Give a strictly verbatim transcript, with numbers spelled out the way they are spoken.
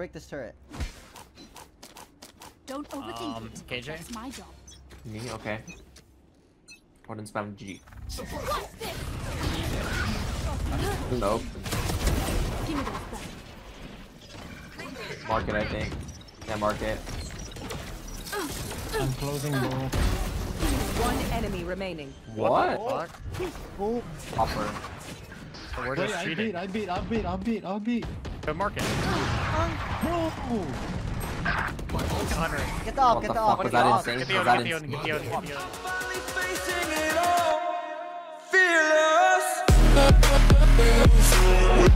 Break this turret. Don't overthink Um, it. K J? That's my job. Me? Okay. Go ahead and spam G. What's this? Nope. Give me those back. Market, I think. Yeah, market. I'm closing door. One enemy remaining. What? What the Oh. Offer. fuck? So we're Wait, just I cheating. beat, I beat, I beat, I beat, I beat. Go market. Bro! Hunter. Get the off, What get the the fuck? off. Was Get that the off. insane? Get the Was Oden, that get the Oden, insane? get the Oden, get the Oden. Finally facing it all, fearless.